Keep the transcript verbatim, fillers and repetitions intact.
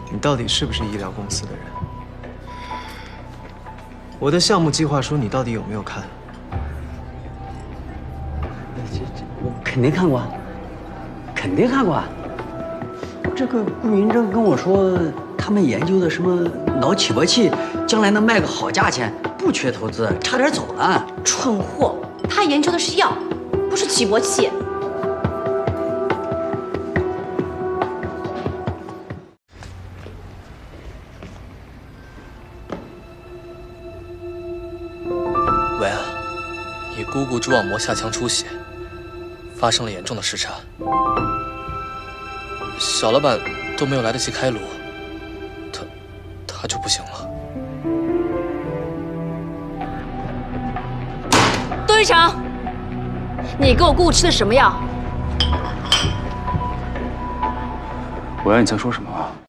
你到底是不是医疗公司的人？我的项目计划书你到底有没有看？ 这这，我肯定看过，肯定看过。这个顾云峥跟我说，他们研究的什么脑起搏器，将来能卖个好价钱，不缺投资，差点走了。 蠢货，他研究的是药，不是起搏器。 喂啊，你姑姑蛛网膜下腔出血，发生了严重的失差，小老板都没有来得及开颅，他他就不行了。 杜队长，你给我姑姑吃的什么药？ 我要你在说什么啊？